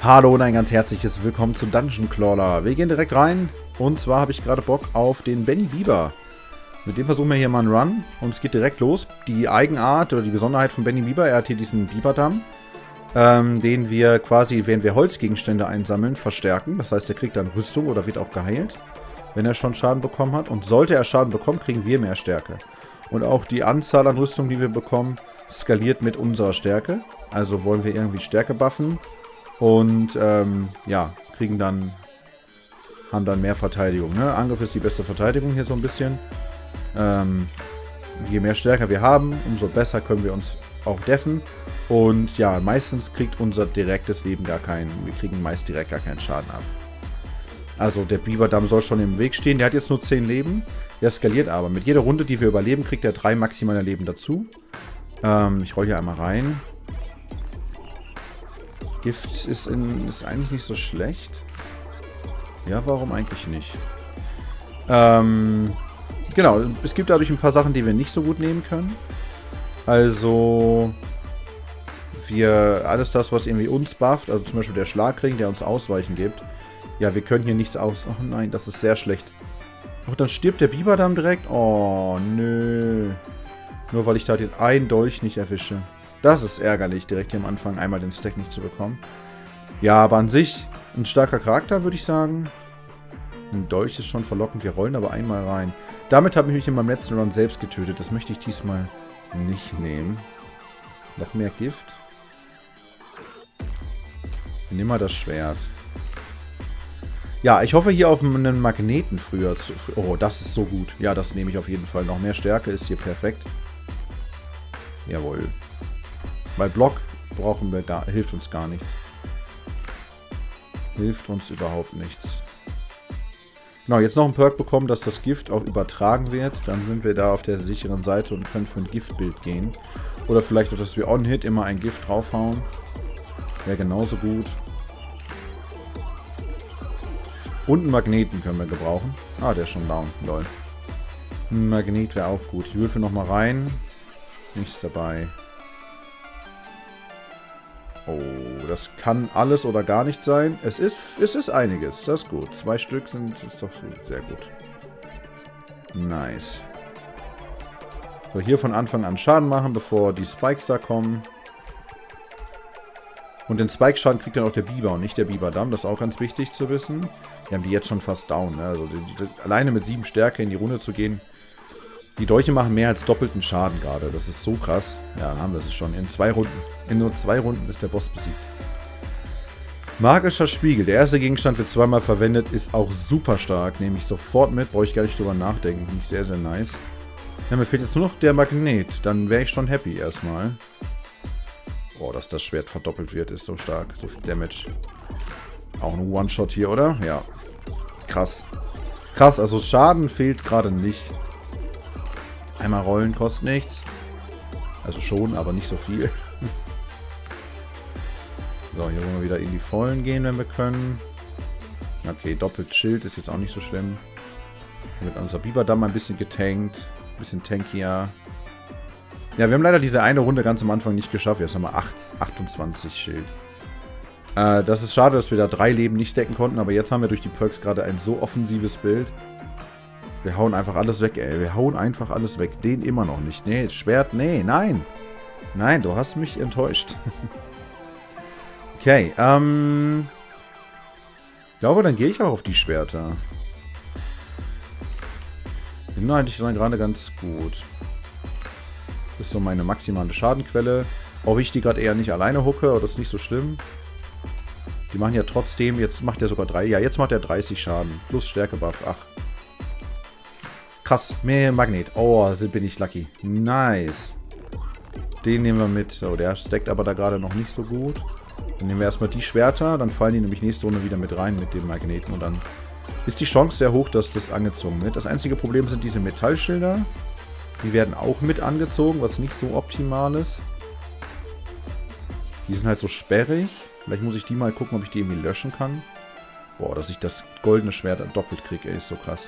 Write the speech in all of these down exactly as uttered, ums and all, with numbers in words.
Hallo und ein ganz herzliches Willkommen zu Dungeon Crawler. Wir gehen direkt rein und zwar habe ich gerade Bock auf den Benny Bieber. Mit dem versuchen wir hier mal einen Run und es geht direkt los. Die Eigenart oder die Besonderheit von Benny Bieber, er hat hier diesen Biberdamm, ähm, den wir quasi, während wir Holzgegenstände einsammeln, verstärken. Das heißt, er kriegt dann Rüstung oder wird auch geheilt, wenn er schon Schaden bekommen hat. Und sollte er Schaden bekommen, kriegen wir mehr Stärke. Und auch die Anzahl an Rüstung, die wir bekommen, skaliert mit unserer Stärke. Also wollen wir irgendwie Stärke buffen. Und, ähm, ja, kriegen dann, haben dann mehr Verteidigung, ne? Angriff ist die beste Verteidigung hier so ein bisschen. Ähm, je mehr Stärke wir haben, umso besser können wir uns auch deffen. Und ja, meistens kriegt unser direktes Leben gar keinen, wir kriegen meist direkt gar keinen Schaden ab. Also der Biberdamm soll schon im Weg stehen, der hat jetzt nur zehn Leben, der skaliert aber. Mit jeder Runde, die wir überleben, kriegt er drei maximale Leben dazu. Ähm, ich roll hier einmal rein. Gift ist, in, ist eigentlich nicht so schlecht. Ja, warum eigentlich nicht? Ähm, genau, es gibt dadurch ein paar Sachen, die wir nicht so gut nehmen können. Also, wir, alles das, was irgendwie uns bufft, also zum Beispiel der Schlagring, der uns Ausweichen gibt. Ja, wir können hier nichts aus... Oh nein, das ist sehr schlecht. Oh, dann stirbt der Biberdamm direkt. Oh, nö. Nur weil ich da den einen Dolch nicht erwische. Das ist ärgerlich, direkt hier am Anfang einmal den Stack nicht zu bekommen. Ja, aber an sich ein starker Charakter, würde ich sagen. Ein Dolch ist schon verlockend, wir rollen aber einmal rein. Damit habe ich mich in meinem letzten Run selbst getötet. Das möchte ich diesmal nicht nehmen. Noch mehr Gift. Nimm mal das Schwert. Ja, ich hoffe hier auf einen Magneten früher zu... Oh, das ist so gut. Ja, das nehme ich auf jeden Fall. Noch mehr Stärke ist hier perfekt. Jawohl. Weil Block brauchen wir gar, hilft uns gar nichts. Hilft uns überhaupt nichts. Genau, jetzt noch ein Perk bekommen, dass das Gift auch übertragen wird. Dann sind wir da auf der sicheren Seite und können für ein Giftbild gehen. Oder vielleicht auch, dass wir on-hit immer ein Gift draufhauen. Wäre genauso gut. Und einen Magneten können wir gebrauchen. Ah, der ist schon down. Lol. Ein Magnet wäre auch gut. Ich würfel nochmal rein. Nichts dabei. Oh, das kann alles oder gar nicht sein. Es ist, es ist einiges. Das ist gut. Zwei Stück sind ist doch sehr gut. Nice. So, hier von Anfang an Schaden machen, bevor die Spikes da kommen. Und den Spike-Schaden kriegt dann auch der Biber und nicht der Biberdamm. Das ist auch ganz wichtig zu wissen. Wir haben die jetzt schon fast down. Ne? Also die, die, alleine mit sieben Stärke in die Runde zu gehen. Die Dolche machen mehr als doppelten Schaden gerade. Das ist so krass. Ja, dann haben wir es schon. In zwei Runden. In nur zwei Runden ist der Boss besiegt. Magischer Spiegel. Der erste Gegenstand wird zweimal verwendet. Ist auch super stark. Nehme ich sofort mit. Brauche ich gar nicht drüber nachdenken. Finde ich sehr, sehr nice. Ja, mir fehlt jetzt nur noch der Magnet. Dann wäre ich schon happy erstmal. Boah, dass das Schwert verdoppelt wird, ist so stark. So viel Damage. Auch ein One-Shot hier, oder? Ja. Krass. Krass, also Schaden fehlt gerade nicht. Einmal rollen kostet nichts. Also schon, aber nicht so viel. So, hier wollen wir wieder in die Vollen gehen, wenn wir können. Okay, doppelt Schild ist jetzt auch nicht so schlimm. Hier wird unser Biberdamm ein bisschen getankt. Ein bisschen tankier. Ja, wir haben leider diese eine Runde ganz am Anfang nicht geschafft. Jetzt haben wir achtundzwanzig Schild. Äh, das ist schade, dass wir da drei Leben nicht stacken konnten. Aber jetzt haben wir durch die Perks gerade ein so offensives Bild. Wir hauen einfach alles weg, ey. Wir hauen einfach alles weg. Den immer noch nicht. Nee, Schwert, nee, nein. Nein, du hast mich enttäuscht. Okay, ähm... ich glaube, dann gehe ich auch auf die Schwerter. Bin eigentlich dann gerade ganz gut. Das ist so meine maximale Schadenquelle. Auch ich die gerade eher nicht alleine hucke, aber das ist nicht so schlimm. Die machen ja trotzdem, jetzt macht er sogar drei. Ja, jetzt macht er dreißig Schaden. Plus Stärke-Buff, ach. Krass, mehr Magnet. Oh, bin ich lucky. Nice. Den nehmen wir mit. Oh, der stackt aber da gerade noch nicht so gut. Dann nehmen wir erstmal die Schwerter. Dann fallen die nämlich nächste Runde wieder mit rein mit dem Magneten. Und dann ist die Chance sehr hoch, dass das angezogen wird. Das einzige Problem sind diese Metallschilder. Die werden auch mit angezogen, was nicht so optimal ist. Die sind halt so sperrig. Vielleicht muss ich die mal gucken, ob ich die irgendwie löschen kann. Boah, dass ich das goldene Schwert doppelt kriege, ist so krass.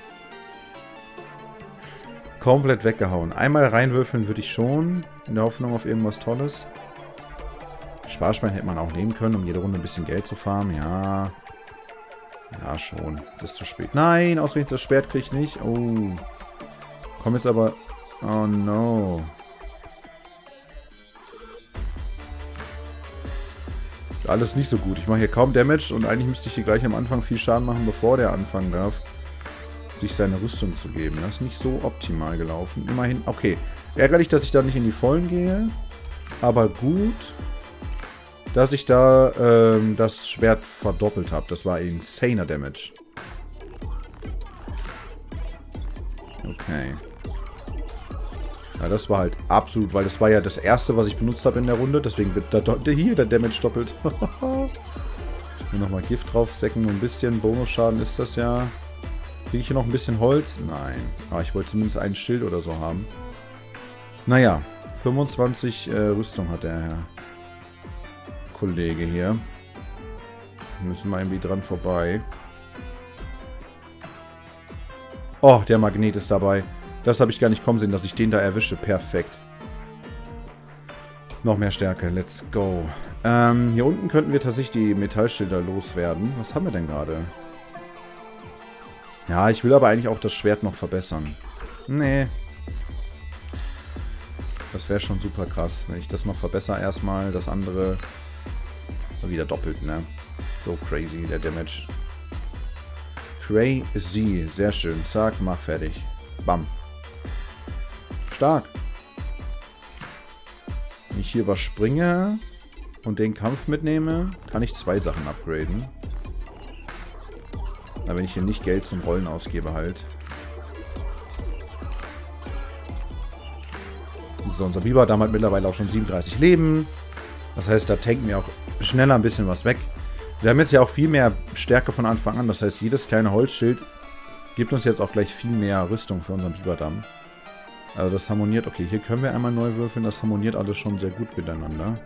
Komplett weggehauen. Einmal reinwürfeln würde ich schon. In der Hoffnung auf irgendwas Tolles. Sparschwein hätte man auch nehmen können, um jede Runde ein bisschen Geld zu farmen. Ja. Ja, schon. Das ist zu spät. Nein, ausgerechnet das Schwert kriege ich nicht. Oh. Komm jetzt aber... Oh no. Alles nicht so gut. Ich mache hier kaum Damage und eigentlich müsste ich hier gleich am Anfang viel Schaden machen, bevor der anfangen darf, sich seine Rüstung zu geben. Das ist nicht so optimal gelaufen. Immerhin, okay. Ärgerlich, dass ich da nicht in die Vollen gehe. Aber gut, dass ich da ähm, das Schwert verdoppelt habe. Das war insaner Damage. Okay. Ja, das war halt absolut, weil das war ja das erste, was ich benutzt habe in der Runde. Deswegen wird da hier der Damage doppelt. Hier nochmal Gift draufstecken. Ein bisschen Bonusschaden ist das ja. Kriege ich hier noch ein bisschen Holz? Nein. Aber ich wollte zumindest ein Schild oder so haben. Naja, fünfundzwanzig äh, Rüstung hat der Herr Kollege hier. Müssen wir irgendwie dran vorbei. Oh, der Magnet ist dabei. Das habe ich gar nicht kommen sehen, dass ich den da erwische. Perfekt. Noch mehr Stärke. Let's go. Ähm, hier unten könnten wir tatsächlich die Metallschilder loswerden. Was haben wir denn gerade? Ja, ich will aber eigentlich auch das Schwert noch verbessern. Nee. Das wäre schon super krass, wenn ich das noch verbessere erstmal. Das andere wieder doppelt, ne? So crazy, der Damage. Crazy. Sehr schön. Zack, mach fertig. Bam. Stark. Wenn ich hier überspringe und den Kampf mitnehme, kann ich zwei Sachen upgraden. Aber wenn ich hier nicht Geld zum Rollen ausgebe halt. So, unser Biberdamm hat mittlerweile auch schon siebenunddreißig Leben. Das heißt, da tanken wir auch schneller ein bisschen was weg. Wir haben jetzt ja auch viel mehr Stärke von Anfang an. Das heißt, jedes kleine Holzschild gibt uns jetzt auch gleich viel mehr Rüstung für unseren Biberdamm. Also das harmoniert. Okay, hier können wir einmal neu würfeln. Das harmoniert alles schon sehr gut miteinander.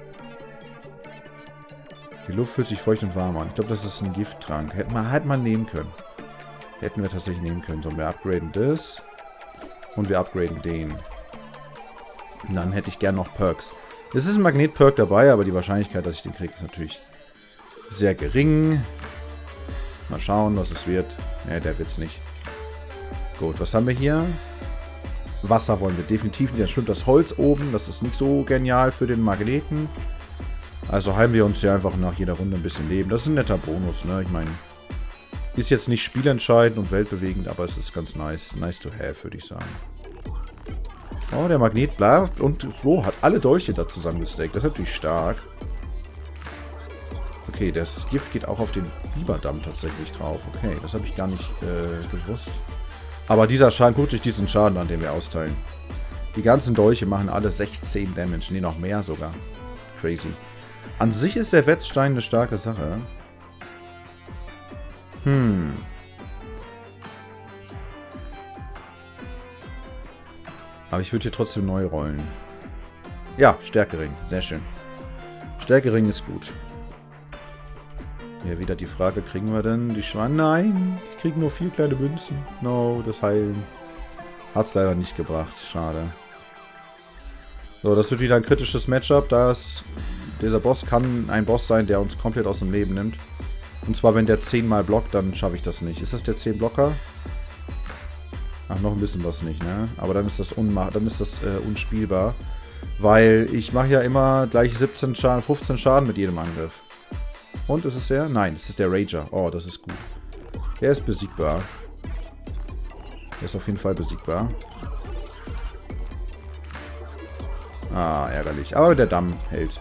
Die Luft fühlt sich feucht und warm an. Ich glaube, das ist ein Gifttrank. Hätten wir halt mal nehmen können. Hätten wir tatsächlich nehmen können. So, wir upgraden das. Und wir upgraden den. Und dann hätte ich gern noch Perks. Es ist ein Magnet-Perk dabei, aber die Wahrscheinlichkeit, dass ich den kriege, ist natürlich sehr gering. Mal schauen, was es wird. Ne, der wird's nicht. Gut, was haben wir hier? Wasser wollen wir definitiv nicht. Da schwimmt das Holz oben. Das ist nicht so genial für den Magneten. Also heilen wir uns hier einfach nach jeder Runde ein bisschen Leben. Das ist ein netter Bonus, ne? Ich meine, ist jetzt nicht spielentscheidend und weltbewegend, aber es ist ganz nice. Nice to have, würde ich sagen. Oh, der Magnet bleibt und Flo hat alle Dolche da zusammengesteckt. Das ist natürlich stark. Okay, das Gift geht auch auf den Biberdamm tatsächlich drauf. Okay, das habe ich gar nicht äh, gewusst. Aber dieser Schaden, guckt euch diesen Schaden an, den wir austeilen. Die ganzen Dolche machen alle sechzehn Damage. Ne, noch mehr sogar. Crazy. An sich ist der Wetzstein eine starke Sache. Hm. Aber ich würde hier trotzdem neu rollen. Ja, Stärkering. Sehr schön. Stärkering ist gut. Hier wieder die Frage, kriegen wir denn die Schweine? Nein, ich kriege nur vier kleine Münzen. No, das Heilen hat es leider nicht gebracht. Schade. So, das wird wieder ein kritisches Matchup. Das, dieser Boss kann ein Boss sein, der uns komplett aus dem Leben nimmt. Und zwar, wenn der zehnmal blockt, dann schaffe ich das nicht. Ist das der zehn Blocker? Ach, noch ein bisschen was nicht, ne? Aber dann ist das, unma dann ist das äh, unspielbar. Weil ich mache ja immer gleich siebzehn Schaden, fünfzehn Schaden mit jedem Angriff. Und ist es der? Nein, es ist der Rager. Oh, das ist gut. Der ist besiegbar. Der ist auf jeden Fall besiegbar. Ah, ärgerlich. Aber der Damm hält.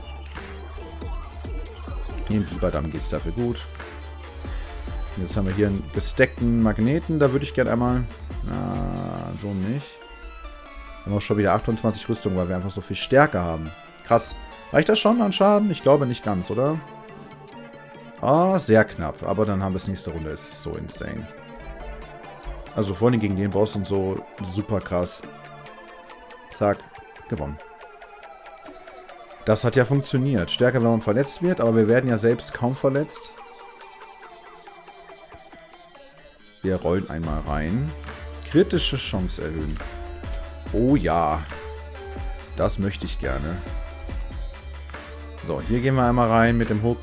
Hier im Biberdamm geht es dafür gut. Und jetzt haben wir hier einen gesteckten Magneten. Da würde ich gerne einmal... Na, so nicht. Wir haben auch schon wieder achtundzwanzig Rüstung, weil wir einfach so viel Stärke haben. Krass. Reicht das schon an Schaden? Ich glaube nicht ganz, oder? Ah, oh, sehr knapp. Aber dann haben wir es nächste Runde. Es ist so insane. Also vor allem gegen den Boss und so. Super krass. Zack. Gewonnen. Das hat ja funktioniert. Stärker, wenn man verletzt wird, aber wir werden ja selbst kaum verletzt. Wir rollen einmal rein. Kritische Chance erhöhen. Oh ja. Das möchte ich gerne. So, hier gehen wir einmal rein mit dem Hook.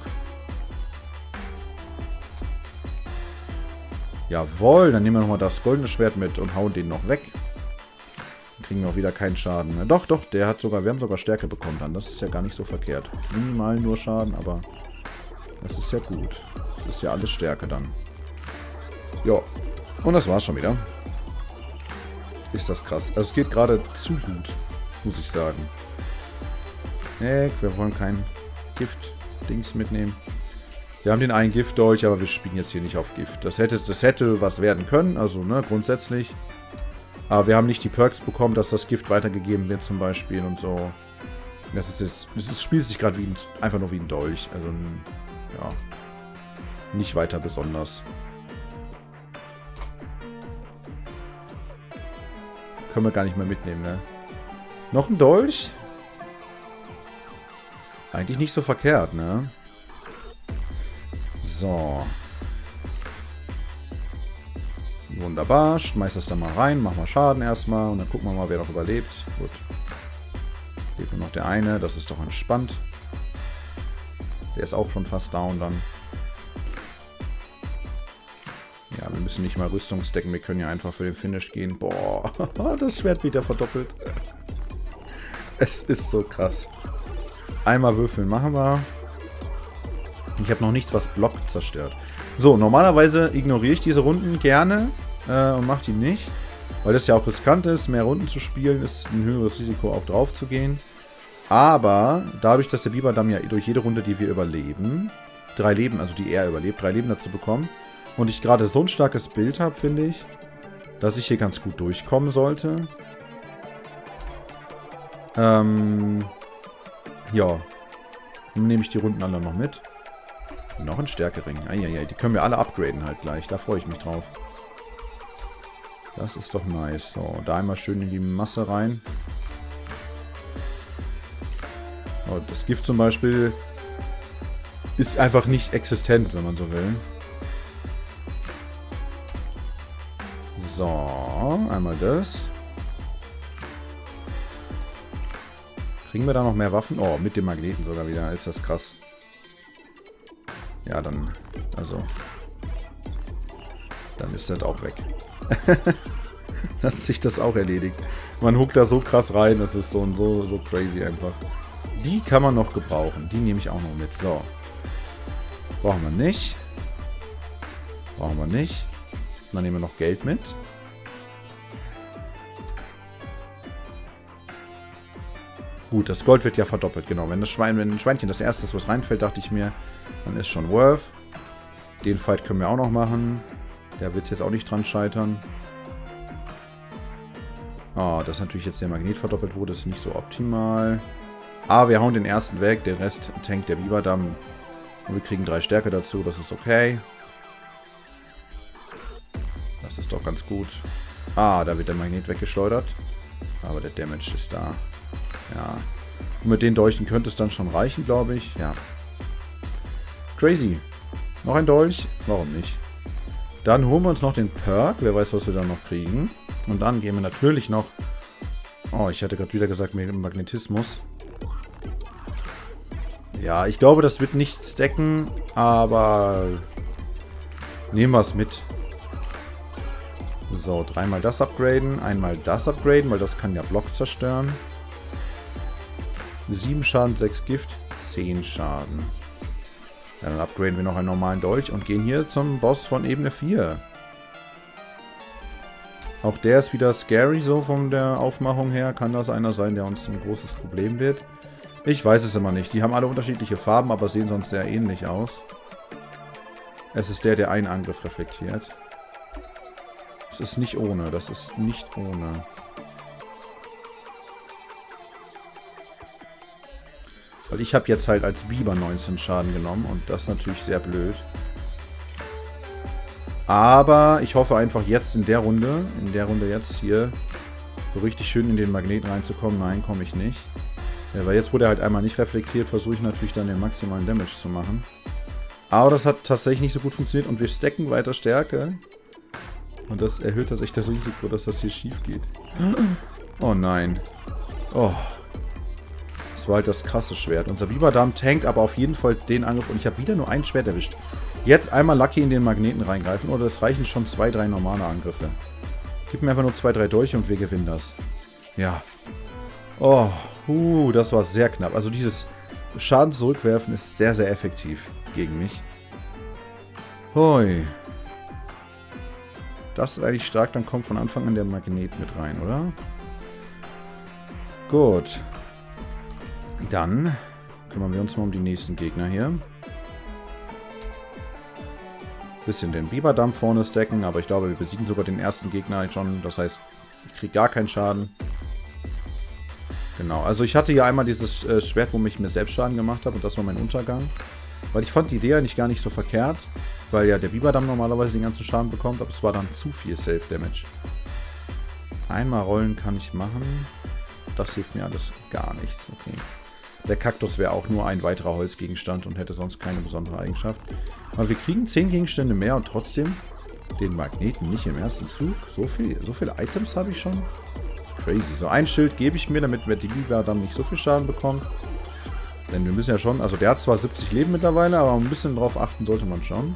Jawohl, dann nehmen wir nochmal das goldene Schwert mit und hauen den noch weg. Dann kriegen wir auch wieder keinen Schaden mehr. Doch, doch, der hat sogar, wir haben sogar Stärke bekommen dann. Das ist ja gar nicht so verkehrt. Minimal nur Schaden, aber das ist ja gut. Das ist ja alles Stärke dann. Ja, und das war's schon wieder. Ist das krass. Also es geht gerade zu gut, muss ich sagen. Nee, wir wollen kein Gift-Dings mitnehmen. Wir haben den einen Giftdolch, aber wir spielen jetzt hier nicht auf Gift. Das hätte, das hätte was werden können, also ne, grundsätzlich. Aber wir haben nicht die Perks bekommen, dass das Gift weitergegeben wird zum Beispiel und so. Das ist jetzt, das spielt sich gerade wie ein, einfach nur wie ein Dolch. Also ja, nicht weiter besonders. Können wir gar nicht mehr mitnehmen, ne? Noch ein Dolch? Eigentlich nicht so verkehrt, ne? So. Wunderbar. Schmeiß das da mal rein. Mach mal Schaden erstmal. Und dann gucken wir mal, wer noch überlebt. Gut. Lebt nur noch der eine. Das ist doch entspannt. Der ist auch schon fast down dann. Ja, wir müssen nicht mal Rüstungsdecken. Wir können ja einfach für den Finish gehen. Boah, das Schwert wieder verdoppelt. Es ist so krass. Einmal würfeln machen wir. Ich habe noch nichts, was Block zerstört. So, normalerweise ignoriere ich diese Runden gerne äh, und mache die nicht. Weil das ja auch riskant ist, mehr Runden zu spielen, ist ein höheres Risiko auch drauf zu gehen. Aber dadurch, dass der Biberdamm ja durch jede Runde, die wir überleben, drei Leben, also die er überlebt, drei Leben dazu bekommen. Und ich gerade so ein starkes Bild habe, finde ich, dass ich hier ganz gut durchkommen sollte. Ähm, ja. Dann nehme ich die Runden alle noch mit. Noch ein Stärkering. Eieiei, die können wir alle upgraden halt gleich. Da freue ich mich drauf. Das ist doch nice. So, da einmal schön in die Masse rein. Oh, das Gift zum Beispiel ist einfach nicht existent, wenn man so will. So, einmal das. Kriegen wir da noch mehr Waffen? Oh, mit dem Magneten sogar wieder. Ist das krass. Ja, dann, also, dann ist das auch weg. Hat sich das auch erledigt. Man huckt da so krass rein, das ist so, so, so crazy einfach. Die kann man noch gebrauchen. Die nehme ich auch noch mit. So. Brauchen wir nicht. Brauchen wir nicht. Dann nehmen wir noch Geld mit. Gut, das Gold wird ja verdoppelt, genau. Wenn das Schwein, wenn ein Schweinchen das erste ist, was reinfällt, dachte ich mir, dann ist schon worth. Den Fight können wir auch noch machen. Der wird jetzt auch nicht dran scheitern. Oh, dass natürlich jetzt der Magnet verdoppelt wurde, ist nicht so optimal. Aber wir hauen den ersten weg, den Rest tankt der Biberdamm. Und wir kriegen drei Stärke dazu, das ist okay. Das ist doch ganz gut. Ah, da wird der Magnet weggeschleudert. Aber der Damage ist da. Ja. Und mit den Dolchen könnte es dann schon reichen, glaube ich. Ja. Crazy. Noch ein Dolch? Warum nicht? Dann holen wir uns noch den Perk. Wer weiß, was wir dann noch kriegen. Und dann gehen wir natürlich noch... Oh, ich hatte gerade wieder gesagt, mit dem Magnetismus. Ja, ich glaube, das wird nicht stacken, aber... Nehmen wir es mit. So, dreimal das upgraden, einmal das upgraden, weil das kann ja Block zerstören. sieben Schaden, sechs Gift, zehn Schaden. Ja, dann upgraden wir noch einen normalen Dolch und gehen hier zum Boss von Ebene vier. Auch der ist wieder scary, so von der Aufmachung her. Kann das einer sein, der uns ein großes Problem wird? Ich weiß es immer nicht. Die haben alle unterschiedliche Farben, aber sehen sonst sehr ähnlich aus. Es ist der, der einen Angriff reflektiert. Das ist nicht ohne, das ist nicht ohne. Weil ich habe jetzt halt als Biber neunzehn Schaden genommen und das ist natürlich sehr blöd. Aber ich hoffe einfach jetzt in der Runde, in der Runde jetzt hier, so richtig schön in den Magneten reinzukommen. Nein, komme ich nicht. Ja, weil jetzt, wo der halt einmal nicht reflektiert, versuche ich natürlich dann den maximalen Damage zu machen. Aber das hat tatsächlich nicht so gut funktioniert und wir stacken weiter Stärke. Und das erhöht tatsächlich das Risiko, dass das hier schief geht. Oh nein. Oh. war halt das krasse Schwert. Unser Biberdarm tankt aber auf jeden Fall den Angriff. Und ich habe wieder nur ein Schwert erwischt. Jetzt einmal Lucky in den Magneten reingreifen. Oder es reichen schon zwei, drei normale Angriffe. Gib mir einfach nur zwei, drei Dolche und wir gewinnen das. Ja. Oh, uh, das war sehr knapp. Also dieses Schaden zurückwerfen ist sehr, sehr effektiv gegen mich. Hoi. Das ist eigentlich stark. Dann kommt von Anfang an der Magnet mit rein, oder? Gut. Dann kümmern wir uns mal um die nächsten Gegner hier. Bisschen den Biberdamm vorne stacken, aber ich glaube, wir besiegen sogar den ersten Gegner schon. Das heißt, ich kriege gar keinen Schaden. Genau, also ich hatte hier einmal dieses äh, Schwert, wo ich mir selbst Schaden gemacht habe und das war mein Untergang. Weil ich fand die Idee eigentlich gar nicht so verkehrt, weil ja der Biberdamm normalerweise den ganzen Schaden bekommt, aber es war dann zu viel Self-Damage. Einmal rollen kann ich machen. Das hilft mir alles gar nichts. Okay. Der Kaktus wäre auch nur ein weiterer Holzgegenstand und hätte sonst keine besondere Eigenschaft. Aber wir kriegen zehn Gegenstände mehr und trotzdem den Magneten nicht im ersten Zug. So viel, so viele Items habe ich schon. Crazy. So ein Schild gebe ich mir, damit der Biberdamm nicht so viel Schaden bekommt. Denn wir müssen ja schon, also der hat zwar siebzig Leben mittlerweile, aber ein bisschen drauf achten sollte man schon.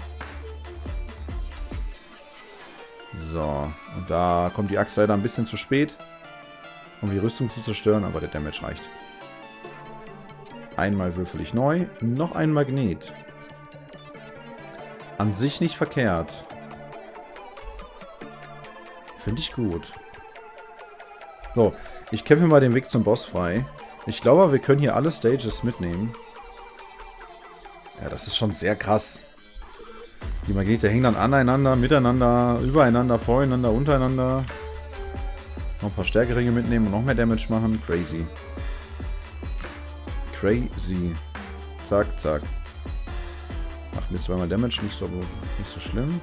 So, und da kommt die Axt leider ein bisschen zu spät, um die Rüstung zu zerstören, aber der Damage reicht. Einmal würfel ich neu. Noch ein Magnet. An sich nicht verkehrt. Finde ich gut. So, ich kämpfe mal den Weg zum Boss frei. Ich glaube, wir können hier alle Stages mitnehmen. Ja, das ist schon sehr krass. Die Magnete hängen dann aneinander, miteinander, übereinander, voreinander, untereinander. Noch ein paar Stärkeringe mitnehmen und noch mehr Damage machen. Crazy. Crazy. Zack, zack. Macht mir zweimal Damage, nicht so, nicht so schlimm.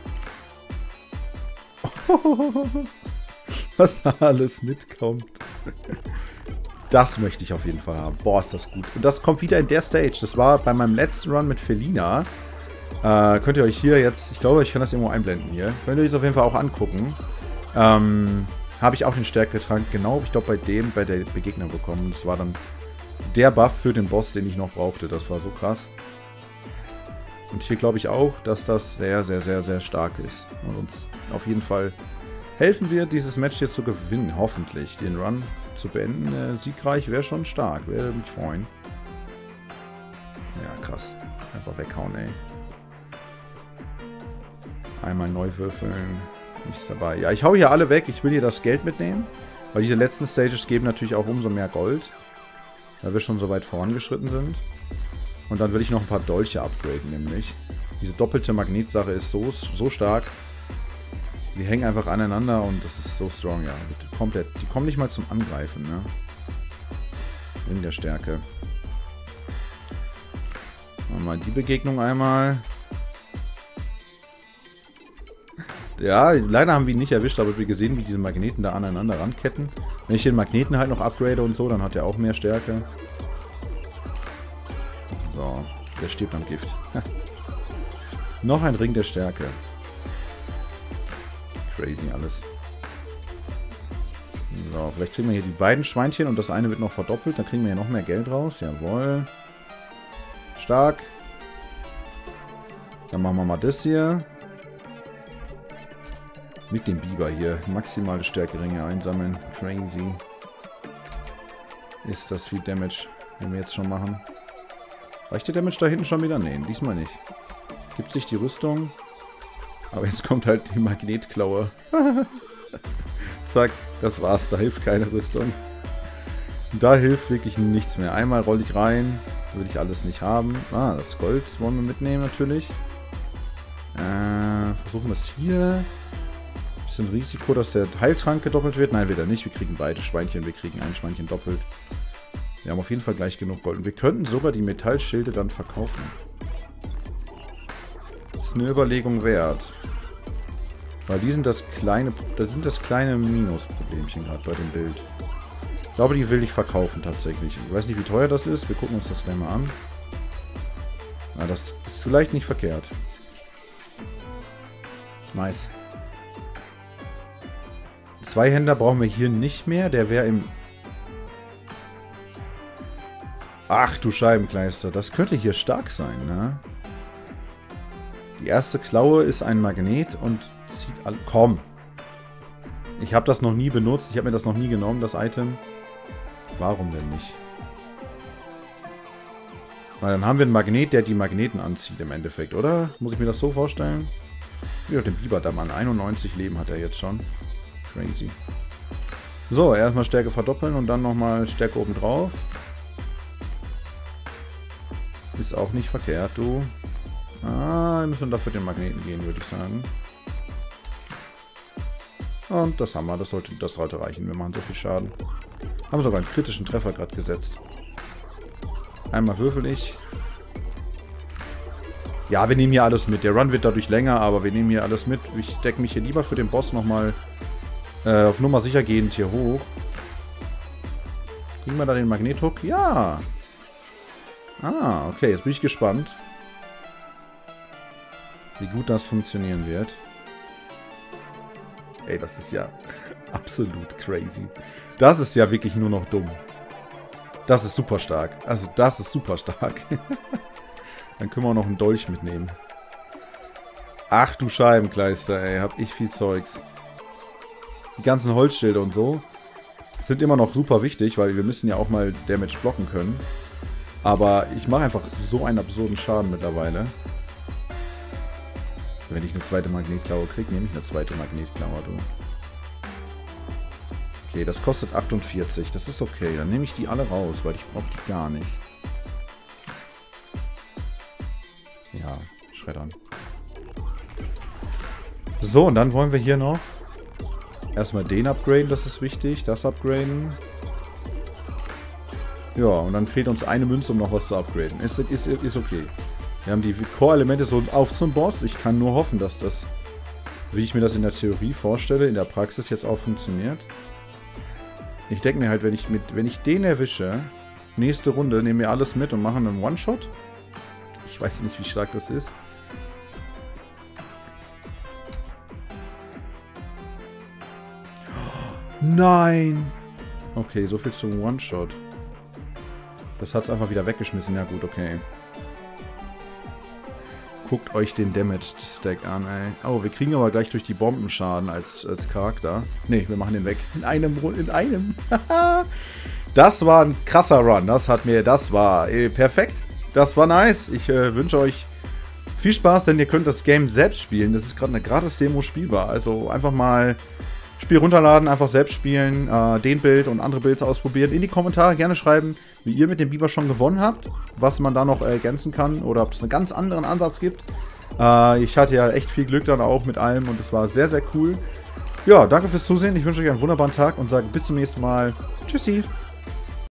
Was da alles mitkommt. Das möchte ich auf jeden Fall haben. Boah, ist das gut. Und das kommt wieder in der Stage. Das war bei meinem letzten Run mit Felina. Äh, könnt ihr euch hier jetzt, ich glaube, ich kann das irgendwo einblenden hier. Könnt ihr euch das auf jeden Fall auch angucken. Ähm, habe ich auch den Stärketrank genau, ich glaube, bei dem, bei der Begegnung bekommen. Das war dann der Buff für den Boss, den ich noch brauchte. Das war so krass. Und hier glaube ich auch, dass das sehr, sehr, sehr, sehr stark ist. Und uns auf jeden Fall helfen wird, dieses Match jetzt zu gewinnen. Hoffentlich. Den Run zu beenden. Äh, siegreich wäre schon stark. Würde mich freuen. Ja, krass. Einfach weghauen, ey. Einmal neu würfeln. Nichts dabei. Ja, ich hau hier alle weg. Ich will hier das Geld mitnehmen. Weil diese letzten Stages geben natürlich auch umso mehr Gold. Da wir schon so weit vorangeschritten sind. Und dann will ich noch ein paar Dolche upgraden, nämlich. Diese doppelte Magnetsache ist so, so stark. Die hängen einfach aneinander und das ist so strong, ja. Komplett. Die kommen nicht mal zum Angreifen, ne? In der Stärke. Machen wir mal die Begegnung einmal. Ja, leider haben wir ihn nicht erwischt, aber wir gesehen, wie diese Magneten da aneinander ranketten. Wenn ich den Magneten halt noch upgrade und so, dann hat er auch mehr Stärke. So, der stirbt am Gift. Noch ein Ring der Stärke. Crazy alles. So, vielleicht kriegen wir hier die beiden Schweinchen und das eine wird noch verdoppelt. Dann kriegen wir hier noch mehr Geld raus. Jawohl. Stark. Dann machen wir mal das hier. Mit dem Biber hier. Maximale Stärkeringe einsammeln. Crazy. Ist das viel Damage, den wir jetzt schon machen. Reicht der Damage da hinten schon wieder? Nee, diesmal nicht. Gibt sich die Rüstung. Aber jetzt kommt halt die Magnetklaue. Zack, das war's. Da hilft keine Rüstung. Da hilft wirklich nichts mehr. Einmal rolle ich rein. Will ich alles nicht haben. Ah, das Gold wollen wir mitnehmen natürlich. Äh, versuchen wir es hier. Bisschen Risiko, dass der Heiltrank gedoppelt wird. Nein, wieder nicht. Wir kriegen beide Schweinchen. Wir kriegen ein Schweinchen doppelt. Wir haben auf jeden Fall gleich genug Gold. Und wir könnten sogar die Metallschilde dann verkaufen. Ist eine Überlegung wert. Weil die sind das kleine, das sind das kleine Minusproblemchen gerade bei dem Bild. Ich glaube, die will ich verkaufen tatsächlich. Ich weiß nicht, wie teuer das ist. Wir gucken uns das gleich mal an. Na, das ist vielleicht nicht verkehrt. Nice. Zwei Händer brauchen wir hier nicht mehr. Der wäre im... Ach du Scheibenkleister, das könnte hier stark sein, ne? Die erste Klaue ist ein Magnet und zieht alle... Komm! Ich habe das noch nie benutzt, ich habe mir das noch nie genommen, das Item. Warum denn nicht? Weil dann haben wir einen Magnet, der die Magneten anzieht im Endeffekt, oder? Muss ich mir das so vorstellen? Ja, den Biberdamm an. einundneunzig Leben hat er jetzt schon. Crazy. So, erstmal Stärke verdoppeln und dann nochmal Stärke obendrauf. Ist auch nicht verkehrt, du. Ah, wir müssen dafür den Magneten gehen, würde ich sagen. Und das haben wir. Das sollte, das sollte reichen. Wir machen so viel Schaden. Haben sogar einen kritischen Treffer gerade gesetzt. Einmal würfel ich. Ja, wir nehmen hier alles mit. Der Run wird dadurch länger, aber wir nehmen hier alles mit. Ich decke mich hier lieber für den Boss nochmal äh, auf Nummer sicher gehend hier hoch. Kriegen wir da den Magnethook? Ja! Ah, okay. Jetzt bin ich gespannt, wie gut das funktionieren wird. Ey, das ist ja absolut crazy. Das ist ja wirklich nur noch dumm. Das ist super stark. Also das ist super stark. Dann können wir auch noch einen Dolch mitnehmen. Ach du Scheibenkleister, ey. Hab ich viel Zeugs. Die ganzen Holzschilde und so sind immer noch super wichtig, weil wir müssen ja auch mal Damage blocken können. Aber ich mache einfach so einen absurden Schaden mittlerweile. Wenn ich eine zweite Magnetklaue kriege, nehme ich eine zweite Magnetklaue, du. Okay, das kostet achtundvierzig. Das ist okay. Dann nehme ich die alle raus, weil ich brauche die gar nicht. Ja, schreddern. So, und dann wollen wir hier noch erstmal den upgraden, das ist wichtig. Das upgraden. Ja, und dann fehlt uns eine Münze, um noch was zu upgraden. Ist, ist, ist okay. Wir haben die Core-Elemente so auf zum Boss. Ich kann nur hoffen, dass das, wie ich mir das in der Theorie vorstelle, in der Praxis jetzt auch funktioniert. Ich denke mir halt, wenn ich, mit, wenn ich den erwische, nächste Runde, nehmen wir alles mit und machen einen One-Shot. Ich weiß nicht, wie stark das ist. Nein! Okay, so viel zum One-Shot. Das hat es einfach wieder weggeschmissen. Ja gut, okay. Guckt euch den Damage-Stack an, ey. Oh, wir kriegen aber gleich durch die Bomben Schaden als, als Charakter. Ne, wir machen den weg. In einem, in einem. Das war ein krasser Run. Das hat mir, das war äh, perfekt. Das war nice. Ich äh, wünsche euch viel Spaß, denn ihr könnt das Game selbst spielen. Das ist gerade eine Gratis-Demo spielbar. Also einfach mal Spiel runterladen, einfach selbst spielen, äh, den Bild und andere Builds ausprobieren. In die Kommentare gerne schreiben, wie ihr mit dem Biber schon gewonnen habt, was man da noch ergänzen kann oder ob es einen ganz anderen Ansatz gibt. Äh, ich hatte ja echt viel Glück dann auch mit allem und es war sehr, sehr cool. Ja, danke fürs Zusehen. Ich wünsche euch einen wunderbaren Tag und sage bis zum nächsten Mal. Tschüssi.